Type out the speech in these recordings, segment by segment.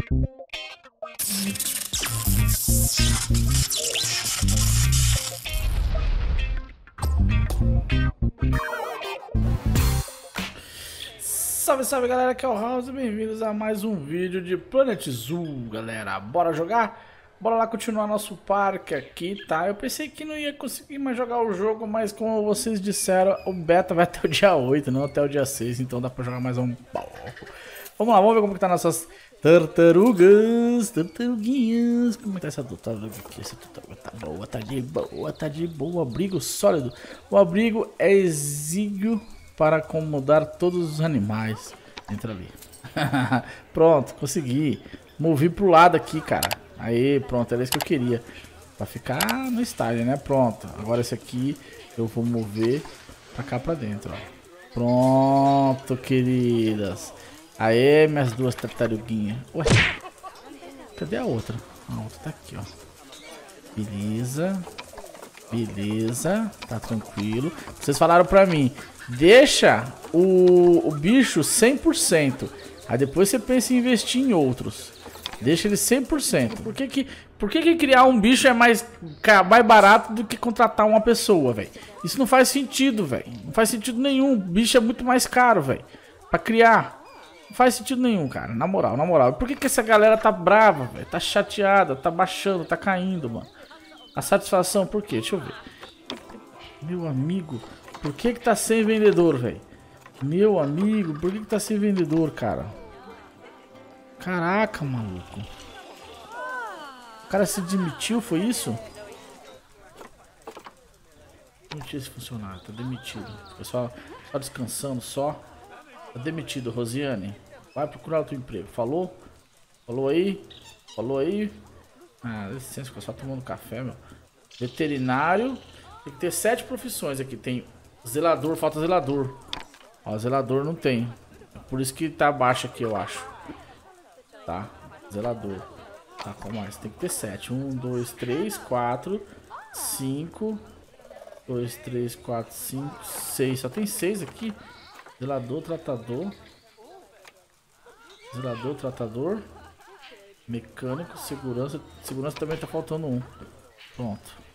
Salve, salve galera, aqui é o House, bem-vindos a mais um vídeo de Planet Zoo, galera. Bora jogar? Bora lá continuar nosso parque aqui, tá? Eu pensei que não ia conseguir mais jogar o jogo, mas como vocês disseram, o beta vai até o dia 8, não até o dia 6, então dá pra jogar mais um pouco. Vamos lá, vamos ver como que tá nossas tartaruguinhas. Como é que tá essa tartaruga aqui? Essa tartaruga tá boa, tá de boa, abrigo sólido. O abrigo é exíguo para acomodar todos os animais. Entra ali. Pronto, consegui. Movi pro lado aqui, cara. Aí, pronto, era isso que eu queria. Pra ficar no estágio, né? Pronto. Agora esse aqui eu vou mover pra cá pra dentro, ó. Pronto, queridas. Aê, minhas duas tartaruguinhas. Ué, cadê a outra? A outra tá aqui, ó. Beleza. Beleza, tá tranquilo. Vocês falaram pra mim, deixa o bicho 100%. Aí depois você pensa em investir em outros. Deixa ele 100%. Por que criar um bicho é mais barato do que contratar uma pessoa, velho? Isso não faz sentido, velho. Não faz sentido nenhum. O bicho é muito mais caro, velho, pra criar. Não faz sentido nenhum, cara. Na moral, na moral. Por que essa galera tá brava, velho? Tá chateada, tá baixando, tá caindo, mano. A satisfação, por quê? Deixa eu ver. Meu amigo, por que tá sem vendedor, velho? Meu amigo, por que tá sem vendedor, cara? Caraca, maluco. O cara se demitiu, foi isso? Demitiu esse funcionário, tá demitido. Pessoal, só descansando, só. Tá demitido, Rosiane. Vai procurar outro emprego. Falou? Falou aí? Falou aí? Ah, licença, ficou só tomando café, meu. Veterinário. Tem que ter 7 profissões aqui. Tem zelador, falta zelador. Ó, zelador não tem. É por isso que tá baixo aqui, eu acho. Tá, zelador. Tá, qual mais? Tem que ter 7. 1, 2, 3, 4, 5. 2, 3, 4, 5, 6. Só tem 6 aqui. Zelador, tratador. Zelador, tratador. Mecânico, segurança. Segurança também tá faltando um. Pronto.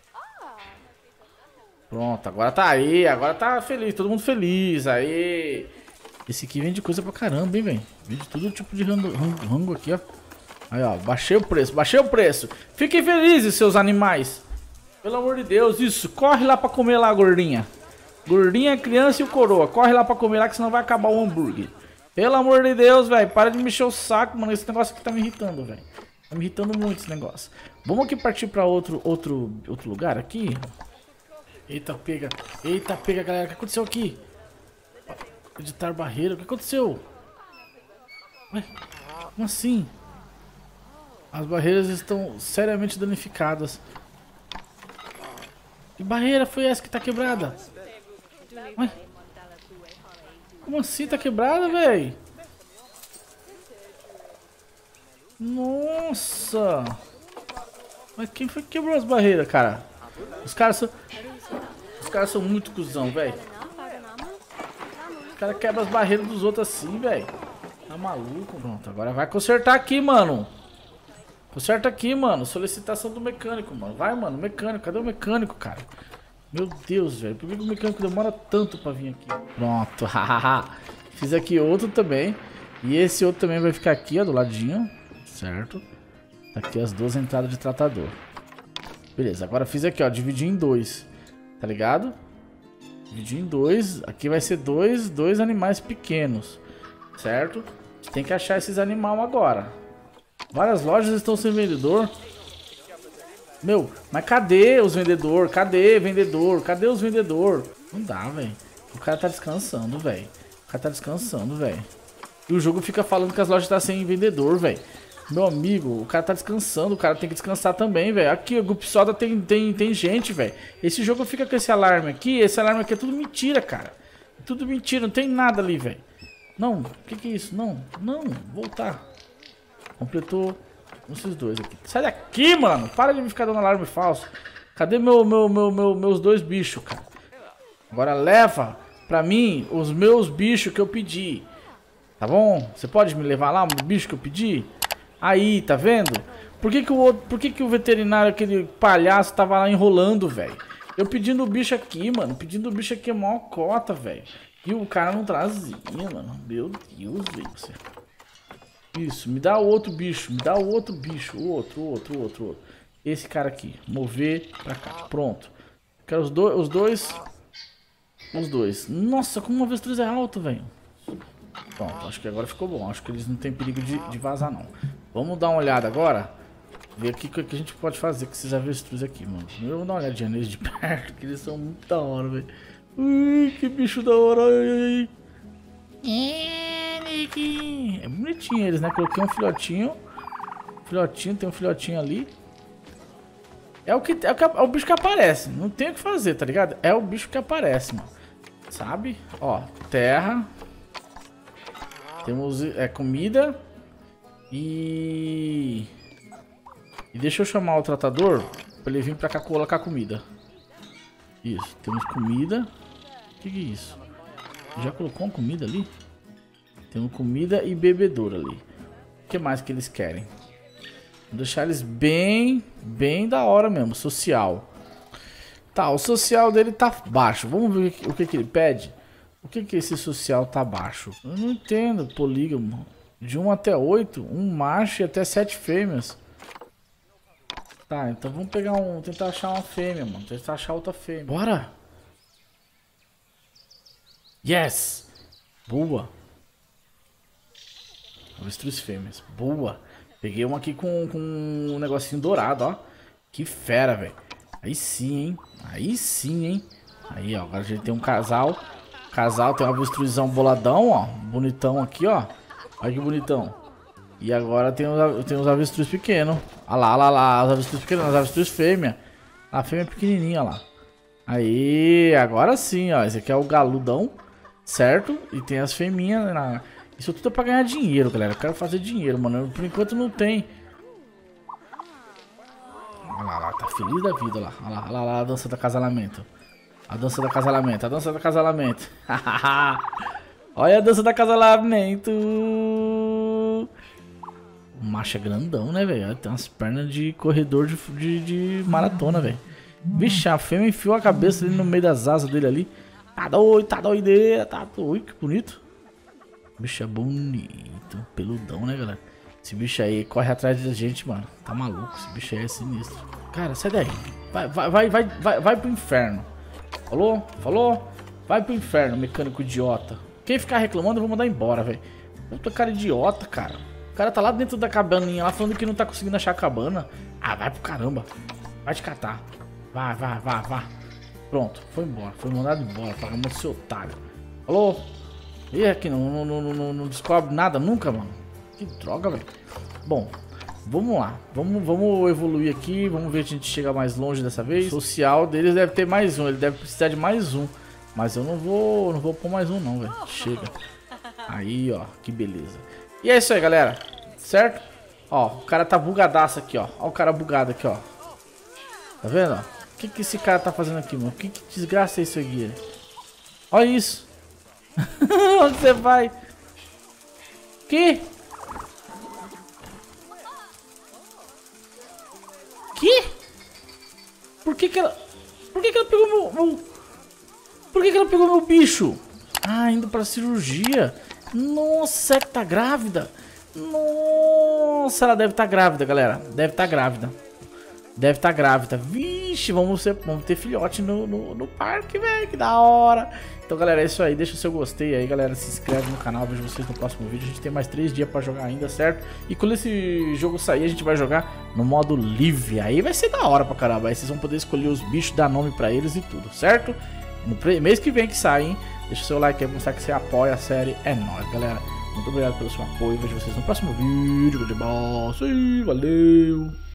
Pronto, agora tá aí. Agora tá feliz, todo mundo feliz. Aí. Esse aqui vende coisa pra caramba, hein, velho. Vende todo tipo de rango aqui, ó. Aí, ó, baixei o preço, baixei o preço. Fiquem felizes, seus animais. Pelo amor de Deus, isso. Corre lá pra comer lá, gordinha. Gordinha, criança e o coroa. Corre lá pra comer lá que senão vai acabar o hambúrguer. Pelo amor de Deus, velho. Para de me encher o saco, mano. Esse negócio aqui tá me irritando, velho. Tá me irritando muito esse negócio. Vamos aqui partir pra outro lugar aqui. Eita, pega. Eita, pega, galera. O que aconteceu aqui? Editar barreira. O que aconteceu? Ué, como assim? As barreiras estão seriamente danificadas. Que barreira foi essa que tá quebrada? Ué? Como assim tá quebrada, velho? Nossa! Mas quem foi que quebrou as barreiras, cara? Os caras são muito cuzão, velho. Os caras quebram as barreiras dos outros assim, velho. Tá maluco? Pronto, agora vai consertar aqui, mano. Conserta aqui, mano. Solicitação do mecânico, mano. Vai, mano, mecânico. Cadê o mecânico, cara? Meu Deus, velho. Por que o mecânico demora tanto pra vir aqui? Pronto, hahaha. Fiz aqui outro também. E esse outro também vai ficar aqui, ó, do ladinho. Certo? Tá aqui as duas entradas de tratador. Beleza, agora fiz aqui, ó. Dividi em 2. Tá ligado? Dividi em 2. Aqui vai ser dois animais pequenos. Certo? A gente tem que achar esses animais agora. Várias lojas estão sem vendedor. Meu, mas cadê os vendedores? Cadê vendedor? Cadê os vendedores? Não dá, velho. O cara tá descansando, velho. O cara tá descansando, velho. E o jogo fica falando que as lojas estão sem vendedor, velho. Meu amigo, o cara tá descansando. O cara tem que descansar também, velho. Aqui, o Grupo Soda tem gente, velho. Esse jogo fica com esse alarme aqui. Esse alarme aqui é tudo mentira, cara. É tudo mentira, não tem nada ali, velho. Não, o que é isso? Não, voltar. Completou esses dois aqui. Sai daqui, mano. Para de me ficar dando alarme falso. Cadê meus dois bichos, cara? Agora leva pra mim os meus bichos que eu pedi. Tá bom? Você pode me levar lá o bicho que eu pedi? Aí, tá vendo? Por que que o veterinário, aquele palhaço, tava lá enrolando, velho? Eu pedindo o bicho aqui, mano. Pedindo o bicho aqui é mó cota, velho. E o cara não trazia, mano. Meu Deus, velho. Isso, me dá o outro bicho. Me dá o outro bicho. O outro. Esse cara aqui. Mover pra cá. Pronto. Quero os dois. Os dois. Nossa, como uma avestruz é alto, velho. Pronto, acho que agora ficou bom. Acho que eles não tem perigo de vazar, não. Vamos dar uma olhada agora. Ver aqui o que a gente pode fazer com esses avestruz aqui, mano. Eu vou dar uma olhadinha neles de perto, que eles são muito da hora, velho. Ui, que bicho da hora. É bonitinho eles, né? Coloquei um filhotinho. Tem um filhotinho ali. É o bicho que aparece. Não tem o que fazer, tá ligado? É o bicho que aparece, mano. Sabe? Ó, terra. Temos comida. E deixa eu chamar o tratador pra ele vir pra cá colocar comida. Isso, temos comida. O que é isso? Já colocou uma comida ali? Temos comida e bebedouro ali. O que mais que eles querem? Vou deixar eles bem da hora mesmo, social. Tá, o social dele tá baixo. Vamos ver o que ele pede. O que esse social tá baixo? Eu não entendo, polígamo. De 1 até 8, um macho e até 7 fêmeas. Tá, então vamos pegar tentar achar uma fêmea, mano. Tentar achar outra fêmea. Bora! Yes! Boa! Avestruz fêmeas. Boa! Peguei uma aqui com um negocinho dourado, ó. Que fera, velho. Aí sim, hein? Aí, ó. Agora a gente tem um casal. O casal tem um avestruzão boladão, ó. Bonitão aqui, ó. Olha que bonitão. E agora tem os avestruz pequenos. Olha lá, os avestruz pequenos, as avestruz fêmea. A fêmea pequenininha, ó lá. Aí, agora sim, ó. Esse aqui é o galudão, certo? E tem as fêminhas. Isso tudo é pra ganhar dinheiro, galera. Eu quero fazer dinheiro, mano. Por enquanto não tem. Olha lá, tá feliz da vida, lá. Olha lá, a dança do acasalamento. A dança do acasalamento. Olha a dança do acasalamento. O macho é grandão, né, velho? Tem umas pernas de corredor de maratona, velho. Vixe, a fêmea enfiou a cabeça ali no meio das asas dele ali. Tá doideira, tá doido, que bonito. O bicho é bonito, peludão, né, galera? Esse bicho aí corre atrás da gente, mano. Tá maluco, esse bicho aí é sinistro. Cara, sai daí. Vai pro inferno. Falou? Vai pro inferno, mecânico idiota. Quem ficar reclamando, eu vou mandar embora, velho. Puta cara idiota, cara. O cara tá lá dentro da cabaninha, lá falando que não tá conseguindo achar a cabana. Ah, vai pro caramba. Vai te catar. Vai. Pronto, foi embora. Foi mandado embora. Pagamos esse otário. Falou? E aqui não descobre nada nunca, mano. Que droga, velho. Bom, vamos lá. Vamos evoluir aqui. Vamos ver se a gente chega mais longe dessa vez. O social deles deve ter mais um. Ele deve precisar de mais um. Mas eu não vou pôr mais um não, velho. Chega. Aí, ó. Que beleza. E é isso aí, galera. Certo? Ó, o cara tá bugadaço aqui, ó. Ó o cara bugado aqui, ó. Tá vendo, ó? O que esse cara tá fazendo aqui, mano? Que desgraça é isso aqui? Olha isso. Onde você vai? Que? Por que ela pegou meu... Por que ela pegou meu bicho? Ah, indo pra cirurgia. Nossa, é que tá grávida. Nossa, ela deve estar grávida, galera. Deve estar grávida. Vixe, vamos ter filhote no parque, velho. Que da hora. Então, galera, é isso aí. Deixa o seu gostei aí, galera. Se inscreve no canal. Vejo vocês no próximo vídeo. A gente tem mais 3 dias pra jogar ainda, certo? E quando esse jogo sair, a gente vai jogar no modo livre. Aí vai ser da hora pra caramba. Aí vocês vão poder escolher os bichos, dar nome pra eles e tudo, certo? No mês que vem que sai, hein? Deixa o seu like aí pra mostrar que você apoia a série. É nóis, galera. Muito obrigado pelo seu apoio. Vejo vocês no próximo vídeo. Valeu!